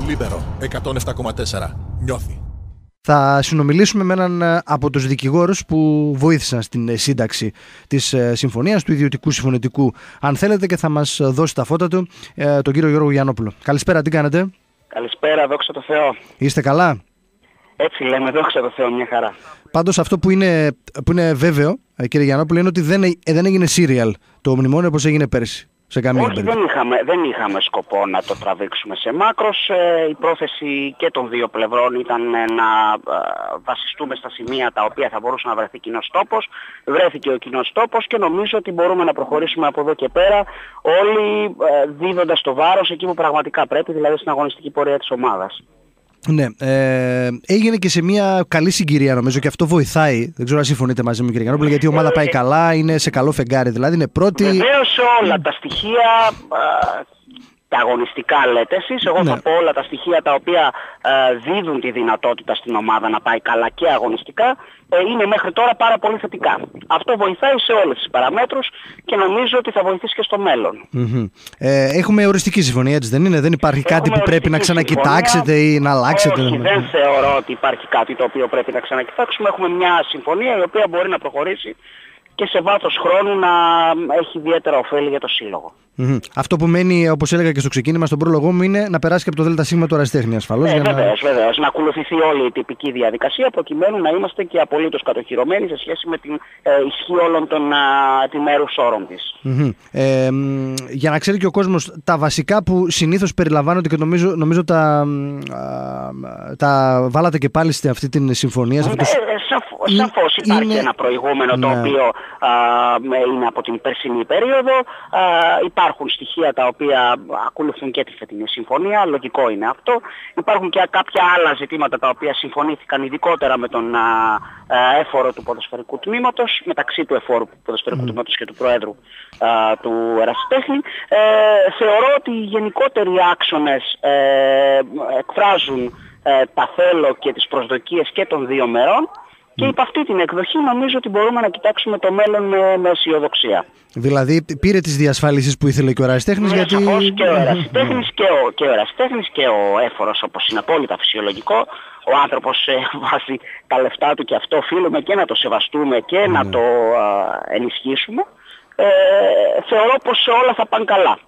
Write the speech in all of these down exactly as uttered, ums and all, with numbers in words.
Λίμπερο εκατόν επτά κόμμα τέσσερα. Νιώθει. Θα συνομιλήσουμε με έναν από τους δικηγόρους που βοήθησαν στην σύνταξη της συμφωνίας του ιδιωτικού συμφωνητικού, αν θέλετε, και θα μας δώσει τα φώτα του, τον κύριο Γιώργο Γιαννόπουλο. Καλησπέρα, τι κάνετε? Καλησπέρα, δόξα τω Θεώ. Είστε καλά? Έτσι λέμε, δόξα τω Θεώ, μια χαρά. Πάντως αυτό που είναι, που είναι βέβαιο, κύριε Γιαννόπουλο, είναι ότι δεν, δεν έγινε serial το μνημόνιο όπως έγινε πέρσι. Σε καμία Όχι, δεν είχαμε, δεν είχαμε σκοπό να το τραβήξουμε σε μάκρος. Ε, η πρόθεση και των δύο πλευρών ήταν να ε, βασιστούμε στα σημεία τα οποία θα μπορούσε να βρεθεί κοινός τόπος. Βρέθηκε ο κοινός τόπος και νομίζω ότι μπορούμε να προχωρήσουμε από εδώ και πέρα, όλοι ε, δίδοντας το βάρος εκεί που πραγματικά πρέπει, δηλαδή στην αγωνιστική πορεία της ομάδας. Ναι, ε, έγινε και σε μια καλή συγκυρία, νομίζω, και αυτό βοηθάει. Δεν ξέρω αν συμφωνείτε μαζί μου, κύριε Γιαννόπουλο, γιατί η ομάδα πάει καλά, είναι σε καλό φεγγάρι, δηλαδή είναι πρώτη. Βεβαίως όλα τα στοιχεία, α, τα αγωνιστικά λέτε εσείς, εγώ ναι. θα πω όλα τα στοιχεία τα οποία α, δίδουν τη δυνατότητα στην ομάδα να πάει καλά και αγωνιστικά, ε, είναι μέχρι τώρα πάρα πολύ θετικά. Αυτό βοηθάει σε όλες τις παραμέτρους και νομίζω ότι θα βοηθήσει και στο μέλλον. Mm-hmm. Ε, έχουμε οριστική συμφωνία, έτσι δεν είναι? Δεν υπάρχει έχουμε κάτι που πρέπει να ξανακοιτάξετε συμφωνία, ή να αλλάξετε? Όχι, δεν θεωρώ ότι υπάρχει κάτι το οποίο πρέπει να ξανακοιτάξουμε. Έχουμε μια συμφωνία η οποία μπορεί να προχωρήσει και σε βάθος χρόνου να έχει ιδιαίτερα ωφέλη για το σύλλογο. Mm-hmm. Αυτό που μένει, όπως έλεγα και στο ξεκίνημα, στον πρόλογό μου, είναι να περάσει και από το ΔΣ του ερασιτέχνη ασφαλώς. Ε, βεβαίως, να... βεβαίως. Να ακολουθηθεί όλη η τυπική διαδικασία προκειμένου να είμαστε και απολύτως κατοχυρωμένοι σε σχέση με την ε, ισχύ όλων των επιμέρους όρων της. Mm-hmm. Ε, για να ξέρει και ο κόσμος τα βασικά που συνήθως περιλαμβάνονται και νομίζω, νομίζω τα, α, τα βάλατε και πάλι σε αυτή την συμφωνία. Σε αυτό το... ε, σαφ, σαφώς υπάρχει είναι... ένα προηγούμενο, ναι, το οποίο α, είναι από την περσινή περίοδο. Α, Υπάρχουν στοιχεία τα οποία ακολουθούν και τη φετινή συμφωνία, λογικό είναι αυτό. Υπάρχουν και κάποια άλλα ζητήματα τα οποία συμφωνήθηκαν ειδικότερα με τον α, α, έφορο του ποδοσφαιρικού τμήματος, μεταξύ του εφόρου του ποδοσφαιρικού mm. τμήματος και του Προέδρου α, του ερασιτέχνη. Ε, θεωρώ ότι οι γενικότεροι άξονες ε, εκφράζουν ε, τα θέλω και τις προσδοκίες και των δύο μερών. Και υπ' αυτή την εκδοχή νομίζω ότι μπορούμε να κοιτάξουμε το μέλλον με, με αισιοδοξία. Δηλαδή πήρε τις διασφάλισεις που ήθελε και ο ερασιτέχνης, ναι, γιατί... Σαφώς και ο ερασιτέχνης και ο, και ο ερασιτέχνης και ο έφορος, όπως είναι απόλυτα φυσιολογικό. Ο άνθρωπος ε, βάζει τα λεφτά του και αυτό οφείλουμε και να το σεβαστούμε και mm. να το α, ενισχύσουμε. Ε, θεωρώ πως όλα θα πάνε καλά.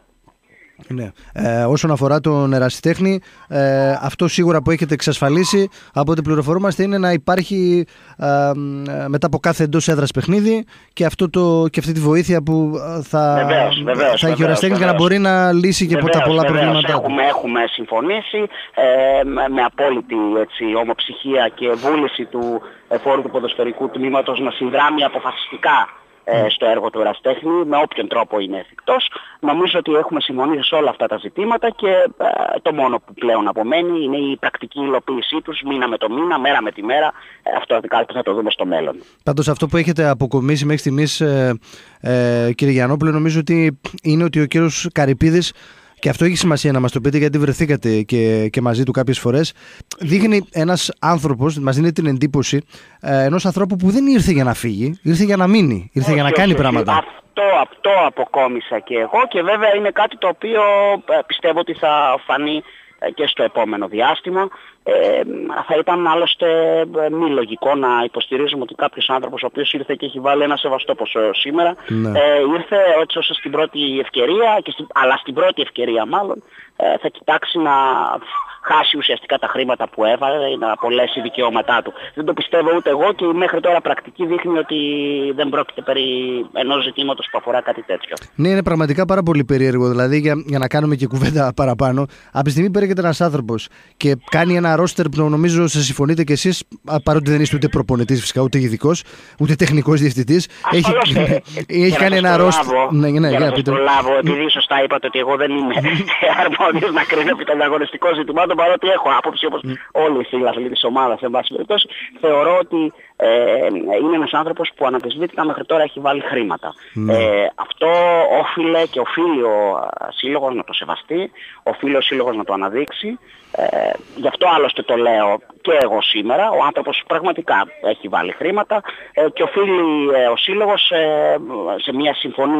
Ναι. Ε, όσον αφορά τον ερασιτέχνη, ε, αυτό σίγουρα που έχετε εξασφαλίσει από ό,τι πληροφορούμαστε είναι να υπάρχει ε, μετά από κάθε εντός έδρας παιχνίδι και, αυτό το, και αυτή τη βοήθεια που θα, βεβαίως, βεβαίως, θα έχει ο ερασιτέχνης για να μπορεί να λύσει και βεβαίως, τα πολλά βεβαίως, προβλήματα. Έχουμε, έχουμε συμφωνήσει ε, με απόλυτη έτσι, ομοψυχία και βούληση του εφόρου του ποδοσφαιρικού τμήματος να συνδράμει αποφασιστικά στο έργο του ερασιτέχνη, με όποιον τρόπο είναι εφικτός. Νομίζω ότι έχουμε συμφωνήσει σε όλα αυτά τα ζητήματα και ε, το μόνο που πλέον απομένει είναι η πρακτική υλοποίησή τους μήνα με το μήνα, μέρα με τη μέρα. Ε, αυτό κάτι θα το δούμε στο μέλλον. Πάντως αυτό που έχετε αποκομίσει μέχρι στιγμής, ε, ε, κύριε Γιαννόπουλο, νομίζω ότι είναι ότι ο κύριος Καρυπίδης, και αυτό έχει σημασία να μας το πείτε γιατί βρεθήκατε και, και μαζί του κάποιες φορές, δείχνει ένας άνθρωπος, μας δίνει την εντύπωση ε, ενός ανθρώπου που δεν ήρθε για να φύγει, ήρθε για να μείνει, ήρθε όχι, για να κάνει όχι, πράγματα. Αυτό, αυτό αποκόμισα και εγώ και βέβαια είναι κάτι το οποίο ε, πιστεύω ότι θα φανεί ε, και στο επόμενο διάστημα. Ε, θα ήταν άλλωστε μη λογικό να υποστηρίζουμε ότι κάποιος άνθρωπος ο οποίος ήρθε και έχει βάλει ένα σεβαστό ποσό σήμερα, ναι. ε, ήρθε έτσι ώστε στην πρώτη ευκαιρία, και στην, αλλά στην πρώτη ευκαιρία μάλλον, ε, θα κοιτάξει να χάσει ουσιαστικά τα χρήματα που έβαλε, να απολέσει δικαιώματά του. Δεν το πιστεύω ούτε εγώ και μέχρι τώρα πρακτική δείχνει ότι δεν πρόκειται περί ενός ζητήματος που αφορά κάτι τέτοιο. Ναι, είναι πραγματικά πάρα πολύ περίεργο. Δηλαδή, για, για να κάνουμε και κουβέντα παραπάνω, από τη στιγμή που έρχεται ένας άνθρωπος και κάνει ένα ρόστερ που νομίζω σε συμφωνείτε κι εσείς, παρότι δεν είστε ούτε προπονητής φυσικά, ούτε ειδικός, ούτε τεχνικός διευθυντής. Έχει, ε, έχει κάνει ένα ρόστερ. Ναι, ναι, για να σας προλάβω, επειδή σωστά είπατε ότι εγώ δεν είμαι αρμόδιος να κρίνω επί των αγωνιστικών ζητημάτων, παρότι έχω άποψη όπως mm. όλοι οι φίλοι της ομάδας, εν πάση περιπτώσει, θεωρώ ότι ε, είναι ένας άνθρωπος που αναμφισβήτητα μέχρι τώρα έχει βάλει χρήματα. Mm. Ε, αυτό όφιλε και οφείλει ο σύλλογος να το σεβαστεί, οφείλει ο σύλλογος να το αναδείξει. Ε, γι' αυτό άλλωστε το λέω και εγώ σήμερα. Ο άνθρωπος πραγματικά έχει βάλει χρήματα ε, και οφείλει ε, ο σύλλογος ε, σε μια συμφωνία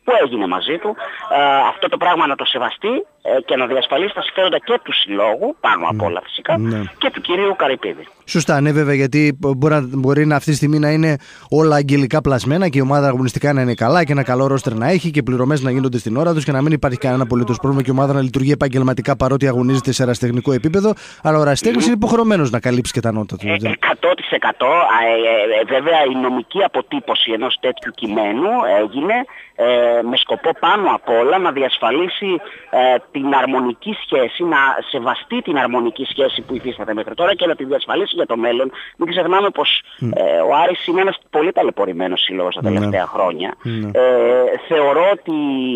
που έγινε μαζί του, ε, αυτό το πράγμα να το σεβαστεί ε, και να διασφαλίσει τα συμφέροντα και του συλλόγου, πάνω απ' όλα φυσικά, ναι. και του κυρίου Καρυπίδη. Σωστά, ναι, βέβαια, γιατί μπορεί να, μπορεί να αυτή τη στιγμή να είναι όλα αγγελικά πλασμένα και η ομάδα αγωνιστικά να είναι καλά και ένα καλό ρόστερ να έχει και πληρωμές να γίνονται στην ώρα τους και να μην υπάρχει κανένα απολύτως πρόβλημα και η ομάδα να λειτουργεί επαγγελματικά παρότι αγωνίζεται σε ερασιτεχνικό επίπεδο. Αλλά ο ερασιτέχνης mm. είναι υποχρεωμένος να καλύψει και τα νότα του. εκατό τοις εκατό. Ε, ε, βέβαια, η νομική αποτύπωση ενός τέτοιου κειμένου έγινε ε, με σκοπό πάνω απ' όλα να διασφαλίσει ε, την αρμονική σχέση, να σεβαστεί την αρμονική σχέση που υφίσταται μέχρι τώρα και να τη διασφαλίσει για το μέλλον. Μην ξεχνάμε πως mm. ε, ο Άρης είναι ένας πολύ ταλαιπωρημένος σύλλογος τα τελευταία mm. χρόνια. Mm. Ε, θεωρώ ότι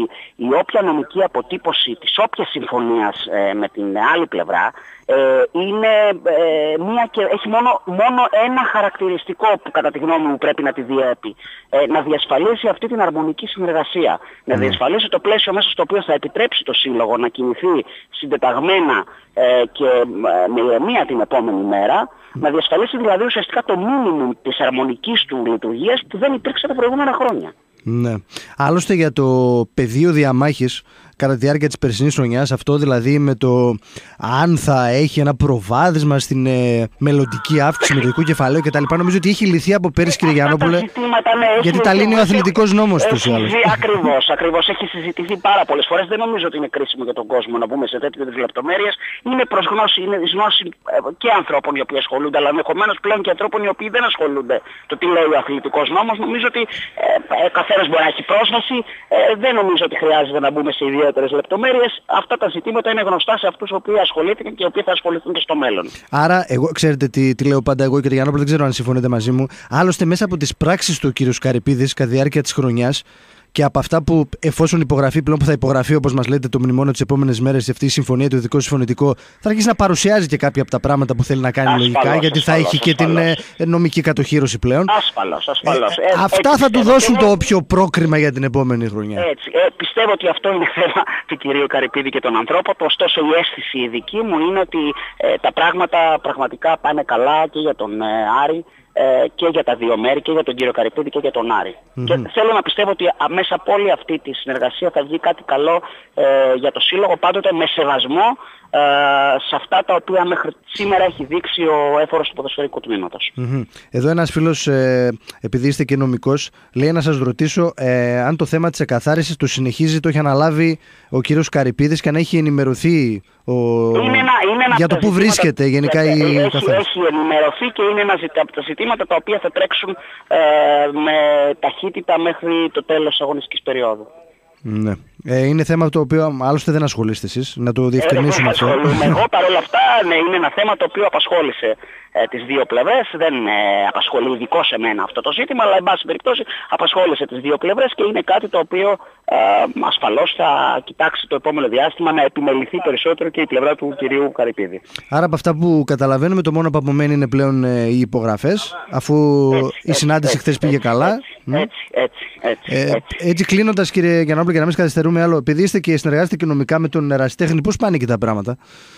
η όποια νομική αποτύπωση της όποιας συμφωνίας ε, με την άλλη πλευρά ε, είναι ε, μία και έχει μόνο, μόνο ένα χαρακτηριστικό που κατά τη γνώμη μου πρέπει να τη διέπει. Ε, να διασφαλίσει αυτή την αρμονική συνεργασία. Mm. Να διασφαλίσει το πλαίσιο μέσα στο οποίο θα επιτρέψει το σύλλογο να κινηθεί συντεταγμένα ε, και ε, με ηρεμία την επόμενη μέρα. Mm. Να διασφαλίσει δηλαδή ουσιαστικά το μίνιμουμ της αρμονικής του λειτουργίας που δεν υπήρξε τα προηγούμενα χρόνια. Ναι. Άλλωστε για το πεδίο διαμάχης κατά τη διάρκεια της περσινής χρονιάς, αυτό δηλαδή με το αν θα έχει ένα προβάδισμα στην ε, μελλοντική αύξηση μετοχικού κεφαλαίου κτλ. Νομίζω ότι έχει λυθεί από πέρυσι, κύριε Γιαννόπουλε, ναι, γιατί τα λύνει ο αθλητικός νόμος τους. Ακριβώς, ακριβώς. Έχει συζητηθεί πάρα πολλές φορές. Δεν νομίζω ότι είναι κρίσιμο για τον κόσμο να μπούμε σε τέτοιες λεπτομέρειες. Είναι προς γνώση, είναι γνώση και ανθρώπων οι οποίοι ασχολούνται, αλλά ενδεχομένως πλέον και ανθρώπων οι οποίοι δεν ασχολούνται. Το τι λέει ο αθλητικός νόμος, νομίζω ότι ε, καθένας μπορεί να έχει πρόσβαση. Ε, δεν νομίζω ότι χρειάζεται να μπούμε σε ιδιαίτερες λεπτομέρειες. Αυτά τα ζητήματα είναι γνωστά σε αυτούς οι οποίοι ασχολήθηκαν και οι οποίοι θα ασχοληθούν και στο μέλλον. Άρα, εγώ, ξέρετε τι, τι λέω πάντα εγώ, κύριε Γιαννόπουλε, δεν ξέρω αν συμφωνείτε μαζί μου. Άλλωστε, μέσα από τις πράξεις του κύριου Καρυπίδης κατά τη διάρκεια της χρονιάς και από αυτά που εφόσον υπογραφεί πλέον που θα υπογραφεί, όπως μας λέτε, το μνημόνιο τις επόμενες μέρες, αυτή η συμφωνία, το ειδικό συμφωνητικό, θα αρχίσει να παρουσιάζει και κάποια από τα πράγματα που θέλει να κάνει ασφαλώς, λογικά, γιατί ασφαλώς, θα έχει ασφαλώς. και την ε, νομική κατοχήρωση πλέον. Ασφαλώς, ασφαλώς. Ε, ε, αυτά θα του δώσουν το όποιο πρόκριμα για την επόμενη χρονιά. Έτσι. Ε, πιστεύω ότι αυτό είναι θέμα του κυρίου Καρυπίδη και των ανθρώπων. Ωστόσο, η αίσθηση η δική μου είναι ότι ε, τα πράγματα πραγματικά πάνε καλά και για τον ε, Άρη. Και για τα δύο μέρη, και για τον κύριο Καρυπίδη και για τον Άρη. Mm-hmm. Και θέλω να πιστεύω ότι μέσα από όλη αυτή τη συνεργασία θα βγει κάτι καλό ε, για το Σύλλογο, πάντοτε με σεβασμό ε, σε αυτά τα οποία μέχρι σήμερα έχει δείξει ο έφορος του ποδοσφαιρικού τμήματος. Mm-hmm. Εδώ ένας φίλος, ε, επειδή είστε και νομικός, λέει να σας ρωτήσω ε, αν το θέμα της εκαθάρισης το συνεχίζει, το έχει αναλάβει ο κύριος Καρυπίδης και αν έχει ενημερωθεί ο... είναι ένα, είναι ένα για το πού βρίσκεται γενικά η έχει, καθάριση. Έχει ενημερωθεί και είναι ένα από τα ζητήματα τα οποία θα τρέξουν ε, με ταχύτητα μέχρι το τέλος της αγωνιστικής περίοδου. Ναι. Ε, είναι θέμα το οποίο άλλωστε δεν ασχολείστε εσείς, να το διευκρινίσουμε ε, αυτό. Εγώ παρόλα αυτά, ναι, είναι ένα θέμα το οποίο απασχόλησε ε, τις δύο πλευρές. Δεν ε, απασχολεί ειδικό σε μένα αυτό το ζήτημα, αλλά εν πάση περιπτώσει απασχόλησε τις δύο πλευρές και είναι κάτι το οποίο ε, ασφαλώς θα κοιτάξει το επόμενο διάστημα να επιμεληθεί περισσότερο και η πλευρά του κυρίου Καρυπίδη. Άρα από αυτά που καταλαβαίνουμε, το μόνο που απομένει είναι πλέον ε, οι υπογραφές, αφού έτσι, η συνάντηση χθες πήγε έτσι, καλά. Έτσι, έτσι, έτσι, έτσι, ε, έτσι. έτσι κλείνοντας, κύριε Γιαννόπουλε, για να μην καθυστερούμε άλλο, επειδή είστε και συνεργάζεστε και νομικά με τον ερασιτέχνη, πώς πάνε και τα πράγματα?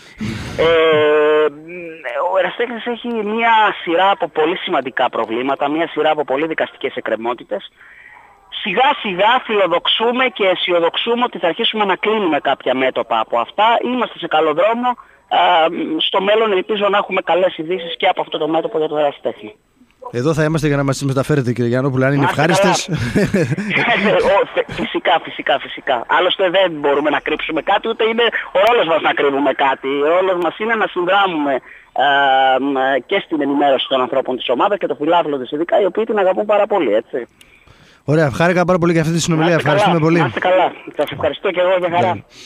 Ε, ο ερασιτέχνης έχει μια σειρά από πολύ σημαντικά προβλήματα, μια σειρά από πολύ δικαστικές εκκρεμότητες. Σιγά σιγά φιλοδοξούμε και αισιοδοξούμε ότι θα αρχίσουμε να κλείνουμε κάποια μέτωπα από αυτά. Είμαστε σε καλό δρόμο. Ε, στο μέλλον ελπίζω να έχουμε καλές ειδήσεις και από αυτό το μέτωπο για τον ερασιτέχνη. Εδώ θα είμαστε για να μας τις μεταφέρετε, κύριε Γιαννόπουλε, αν είναι ευχάριστες. Φυσικά, φυσικά, φυσικά. Άλλωστε δεν μπορούμε να κρύψουμε κάτι, ούτε είναι ο ρόλος μας να κρύβουμε κάτι. Ο ρόλος μας είναι να συνδράμουμε ε, και στην ενημέρωση των ανθρώπων της ομάδας και των φιλάθλων της ειδικά, οι οποίοι την αγαπούν πάρα πολύ, έτσι. Ωραία, χάρηκα πάρα πολύ για αυτή τη συνομιλία. Ευχαριστούμε πολύ. Να είστε καλά. Σας ευχαριστώ και εγώ, για χαρά.